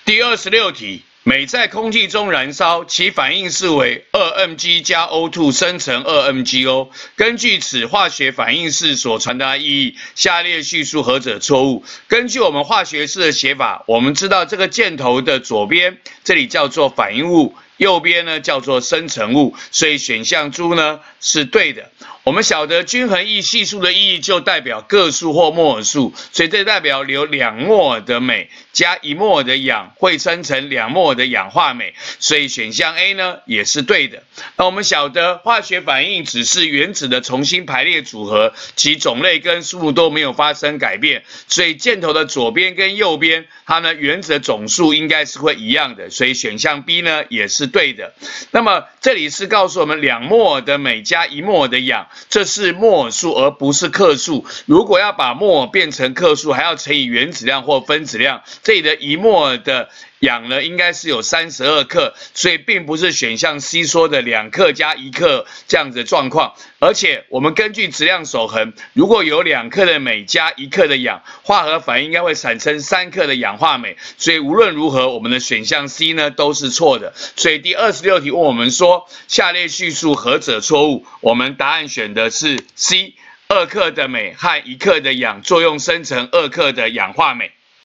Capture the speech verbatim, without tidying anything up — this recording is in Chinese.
第二十六题，镁在空气中燃烧，其反应式为 二 M G 加 O 二 生成 二 M G O。根据此化学反应式所传达意义，下列叙述何者错误？根据我们化学式的写法，我们知道这个箭头的左边，这里叫做反应物。 右边呢叫做生成物，所以选项猪呢是对的。我们晓得均衡异系数的意义就代表个数或摩尔数，所以这代表有两摩尔的镁加一摩尔的氧会生成两摩尔的氧化镁，所以选项 A 呢也是对的。那我们晓得化学反应只是原子的重新排列组合，其种类跟数目都没有发生改变，所以箭头的左边跟右边，它呢原子的总数应该是会一样的，所以选项 B 呢也是 对的，那么这里是告诉我们两摩尔的镁加一摩尔的氧，这是摩尔数而不是克数。如果要把摩尔变成克数，还要乘以原子量或分子量。这里的一摩尔的氧呢，应该是有三十二克，所以并不是选项 C 说的两克加一克这样子的状况。而且我们根据质量守恒，如果有两克的镁加一克的氧，化合反应应该会产生三克的氧化镁。所以无论如何，我们的选项 C 呢都是错的。所以第二十六题问我们说，下列叙述何者错误？我们答案选的是 C， 二克的镁和一克的氧作用生成二克的氧化镁。